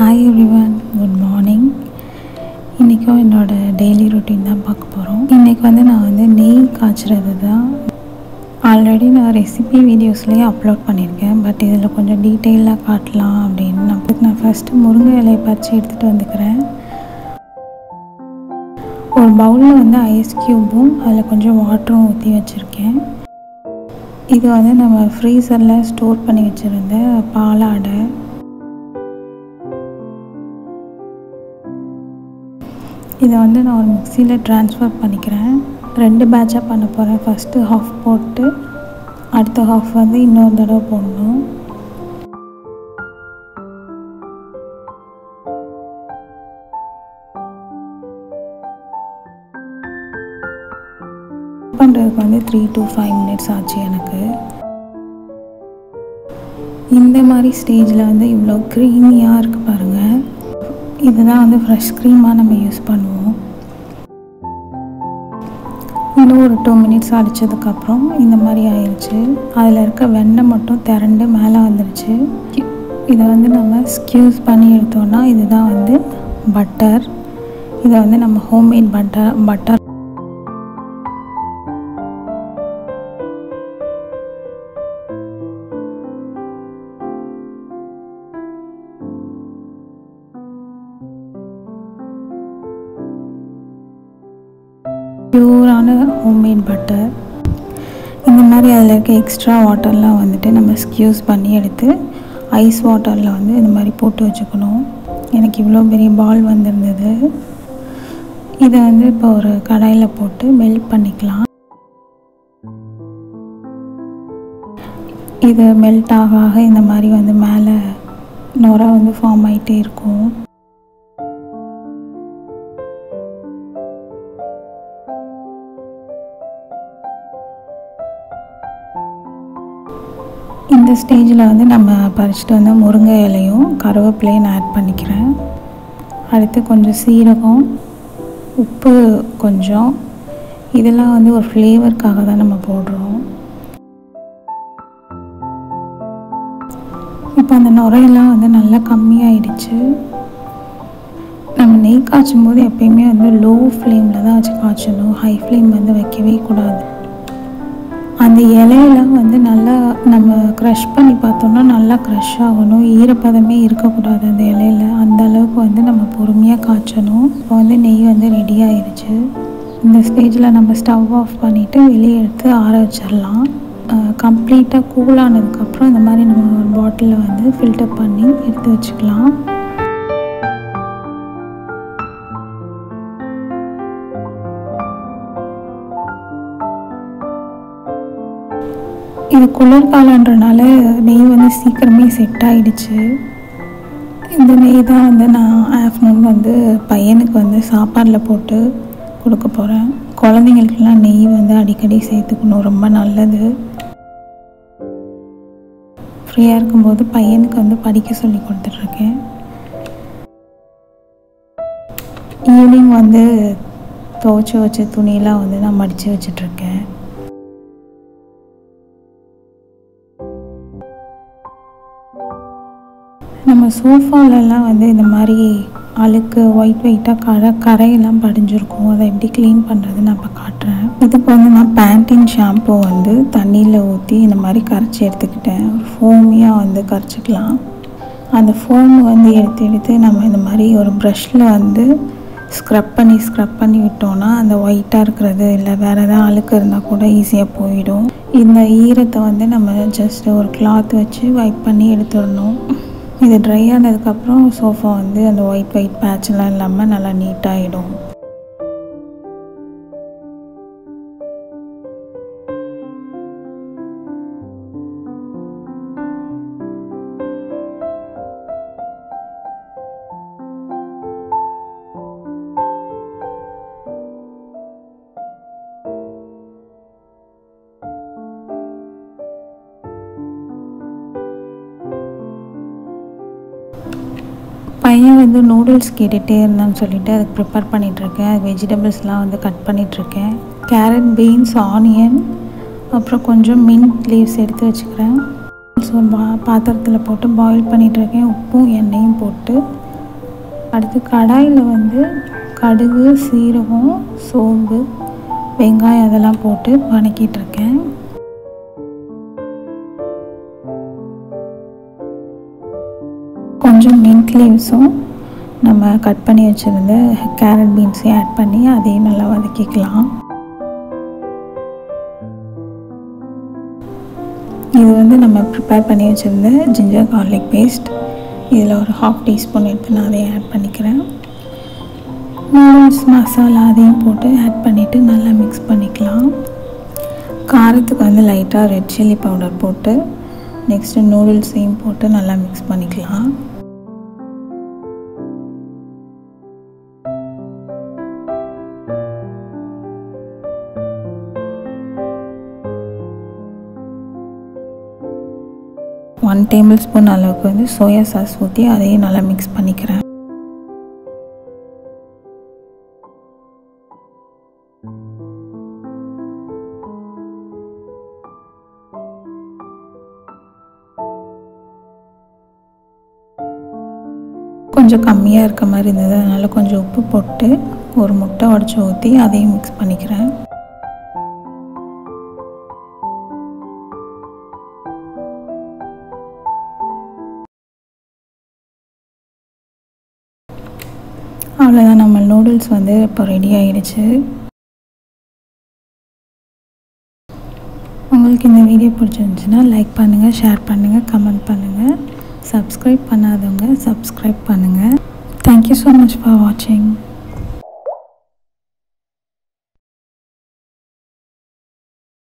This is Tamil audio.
Hi everyone, good morning. இன்றைக்கும் என்னோடய டெய்லி ரொட்டீன் தான் பார்க்க போகிறோம். இன்றைக்கி நான் நெய் காய்ச்சறது தான். ஆல்ரெடி நான் ரெசிபி வீடியோஸ்லேயே அப்லோட் பண்ணியிருக்கேன். பட் இதில் கொஞ்சம் டீட்டெயிலாக காட்டலாம் அப்படின்னு நான் ஃபஸ்ட்டு முருங்கை இலையை பறித்து எடுத்துகிட்டு வந்துக்கிறேன். ஒரு பவுலில் ஐஸ் க்யூப்பும் அதில் கொஞ்சம் வாட்டரும் ஊற்றி வச்சுருக்கேன். இது நம்ம ஃப்ரீசரில் ஸ்டோர் பண்ணி வச்சுருந்த பாலாடை. இதை நான் ஒரு மிக்சியில் ட்ரான்ஸ்ஃபர் பண்ணிக்கிறேன். 2 பேட்சாக பண்ண போகிறேன். ஃபஸ்ட்டு ஹாஃப் போட்டு அடுத்த ஹாஃப் இன்னொரு தடவை போடணும். பண்ணுறதுக்கு 3 to 5 minutes ஆச்சு எனக்கு. இந்த மாதிரி ஸ்டேஜில் இவ்வளோ க்ரீமியாக இருக்குது பாருங்கள். இதுதான் ஃப்ரெஷ் க்ரீமாக நம்ம யூஸ் பண்ணுவோம். இன்னும் ஒரு 2 minutes அடித்ததுக்கப்புறம் இந்த மாதிரி ஆயிடுச்சு. அதில் இருக்க வெண்ணெய் மட்டும் திரண்டு மேலே வந்துடுச்சு. இதை நம்ம ஸ்க்யூஸ் பண்ணி எடுத்தோன்னா இதுதான் பட்டர். இதை நம்ம ஹோம்மேட் பட்டர் பியூரான ஹோம்மேட் பட்டர். இந்த மாதிரி அதில் இருக்க எக்ஸ்ட்ரா வாட்டர்லாம் நம்ம ஸ்க்யூஸ் பண்ணி எடுத்து ஐஸ் வாட்டரில் இந்த மாதிரி போட்டு வச்சுக்கணும். எனக்கு இவ்வளோ பெரிய பால் வந்திருந்தது. இதை இப்போ ஒரு கடாயில் போட்டு மெல்ட் பண்ணிக்கலாம். இது மெல்ட் ஆக இந்த மாதிரி மேலே நுரை ஃபார்ம் ஆகிட்டே இருக்கும். இந்த ஸ்டேஜில் நம்ம பறிச்சுட்டு முருங்கை இலையும் கருவேப்பிலையும் ஆட் பண்ணிக்கிறேன். அடுத்து கொஞ்சம் சீரகம், உப்பு கொஞ்சம். இதெல்லாம் ஒரு ஃப்ளேவருக்காக தான் நம்ம போடுறோம். இப்போ அந்த நுரையெல்லாம் நல்லா கம்மியாயிடுச்சு. நம்ம நெய் காய்ச்சும் போது எப்பயுமே லோ ஃப்ளேமில் தான் வச்சு காய்ச்சணும். ஹை ஃப்ளேம் வைக்கவே கூடாது. அந்த இலையெல்லாம் நல்லா நம்ம க்ரஷ் பண்ணி பார்த்தோன்னா நல்லா க்ரஷ் ஆகணும். ஈரப்பதமே இருக்கக்கூடாது அந்த இலையில். அந்த அளவுக்கு நம்ம பொறுமையாக காய்ச்சணும். இப்போ நெய் ரெடி ஆயிடுச்சு. இந்த ஸ்டேஜில் நம்ம ஸ்டவ் ஆஃப் பண்ணிவிட்டு வெளியே எடுத்து ஆற வச்சிடலாம். கம்ப்ளீட்டாக கூலானதுக்கப்புறம் இந்த மாதிரி நம்ம ஒரு பாட்டிலில் ஃபில்டர் பண்ணி எடுத்து வச்சுக்கலாம். இது குளிர்காலன்றனால நெய் சீக்கிரமே செட் ஆகிடுச்சு. இந்த நெய் தான் நான் ஆஃப்டர்நூன் பையனுக்கு சாப்பாடில் போட்டு கொடுக்க போகிறேன். குழந்தைங்களுக்கெல்லாம் நெய் அடிக்கடி சேர்த்துக்கணும், ரொம்ப நல்லது. ஃப்ரீயாக இருக்கும்போது பையனுக்கு படிக்க சொல்லி கொடுத்துட்ருக்கேன். ஈவினிங் துவைச்சி வச்ச துணியெல்லாம் நான் மடித்து வச்சிட்ருக்கேன். நம்ம சோஃபாலெல்லாம் இந்த மாதிரி அழுக்கு ஒயிட்டாக கரையெல்லாம் படிஞ்சிருக்கும். அதை எப்படி க்ளீன் பண்ணுறதுன்னு நான் இப்போ காட்டுறேன். இதுக்கு நான் பேண்டின் ஷாம்பு தண்ணியில் ஊற்றி இந்த மாதிரி கரைச்சி எடுத்துக்கிட்டேன். ஃபோமியாக கரைச்சிக்கலாம். அந்த ஃபோம் எடுத்து நம்ம இந்த மாதிரி ஒரு ப்ரஷில் ஸ்க்ரப் பண்ணி விட்டோன்னா அந்த ஒயிட்டாக இருக்கிறது இல்லை வேறு எதாவது அழுக்கு இருந்தால் கூட ஈஸியாக போயிடும். இந்த ஈரத்தை நம்ம ஜஸ்ட் ஒரு கிளாத் வச்சு வைப் பண்ணி எடுத்துடணும். இது ட்ரை ஆனதுக்கப்புறம் சோஃபா அந்த ஒயிட் பேட்ச்லாம் இல்லாமல் நல்லா நீட்டாகிடும். பையன் நூடுல்ஸ் கேட்டுகிட்டே இருந்தான்னு சொல்லிவிட்டு அதுக்கு ப்ரிப்பேர் பண்ணிகிட்ருக்கேன். அது வெஜிடபிள்ஸ்லாம் கட் பண்ணிகிட்ருக்கேன். கேரட், பீன்ஸ், ஆனியன், அப்புறம் கொஞ்சம் மின்ட் லீவ்ஸ் எடுத்து வச்சுக்கிறேன். ஸோ பாத்திரத்தில் போட்டு பாயில் பண்ணிகிட்ருக்கேன். உப்பும் எண்ணெயும் போட்டு அடுத்து கடாயில் வந்து கடுகு, சீரகம், சோம்பு, வெங்காயம் அதெல்லாம் போட்டு வதக்கிட்டுருக்கேன். கொஞ்சம் மின்ட் லீவ்ஸும் நம்ம கட் பண்ணி வச்சுருந்த கேரட் பீன்ஸையும் ஆட் பண்ணி அதையும் நல்லா வதக்கிக்கலாம். இது வந்து நம்ம ப்ரிப்பேர் பண்ணி வச்சுருந்த ஜிஞ்சர் கார்லிக் பேஸ்ட். இதில் ஒரு 1/2 டீஸ்பூன் எடுத்து நான் அதையும் ஆட் பண்ணிக்கிறேன். நூடுல்ஸ் மசாலா அதையும் போட்டு ஆட் பண்ணிவிட்டு நல்லா மிக்ஸ் பண்ணிக்கலாம். காரத்துக்கு வந்து லைட்டாக ரெட் சில்லி பவுடர் போட்டு நெக்ஸ்ட்டு நூடுல்ஸையும் போட்டு நல்லா மிக்ஸ் பண்ணிக்கலாம். ஒன் டேபிள் ஸ்பூன் அளவுக்கு வந்து சோயா சாஸ் ஊற்றி அதையும் நல்லா மிக்ஸ் பண்ணிக்கிறேன். கொஞ்சம் கம்மியாக இருக்க மாதிரி இருந்தது, அதனால் கொஞ்சம் உப்பு போட்டு ஒரு முட்டை உடச்சி ஊற்றி அதையும் மிக்ஸ் பண்ணிக்கிறேன். அவ்வளோதான், நம்ம நூடுல்ஸ் வந்து இப்போ ரெடி ஆகிடுச்சு. உங்களுக்கு இந்த வீடியோ பிடிச்சிருந்துச்சுன்னா லைக் பண்ணுங்கள், ஷேர் பண்ணுங்கள், கமெண்ட் பண்ணுங்கள். சப்ஸ்கிரைப் பண்ணாதவங்க சப்ஸ்கிரைப் பண்ணுங்கள். தேங்க்யூ ஸோ மச் ஃபார் வாட்சிங்.